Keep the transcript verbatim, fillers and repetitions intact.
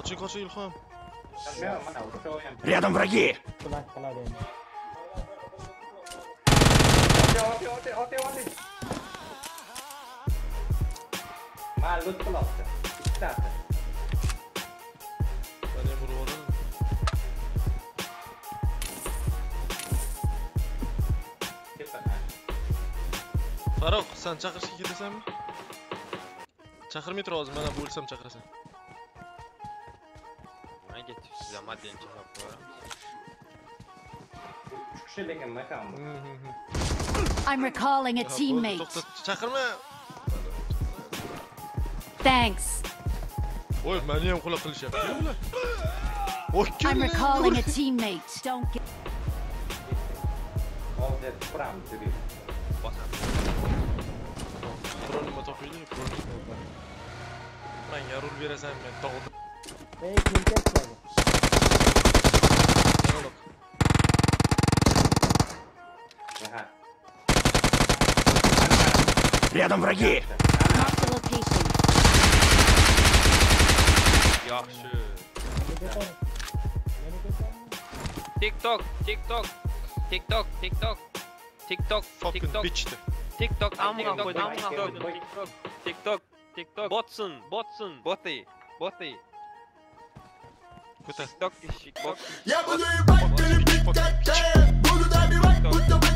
Kaçı kaçı İlham. Рядом враги! Farruh, sen chaqirishga ketasanmi? Chaqirmay tur hozir, mana bu o'lsam chaqirasan. Men ketib sizga model chaqirib qo'yaman. uch kishi lekin MeHaN. I'm recalling a teammate. To'xta, chaqirma. Thanks. Oy, meni ham quloq qilishyapti. I'm recalling a teammate. Don't get. Hozir turam dedi. Bosam. Qurolni topaylik, qurolni. Menga rul berasan, men tog'dim. Ey, kimga qiladi? MeHaN. Рядом враги! Mark the location. Yaxshi. TikTok, TikTok, TikTok, TikTok, TikTok, TikTok, TikTok, ammo qo'ydim, TikTok, TikTok, TikTok, TikTok, botsin, botsin, boti, boti. TikTok, TikTok. Я буду ебать, ты любить как я. Буду добивать, будто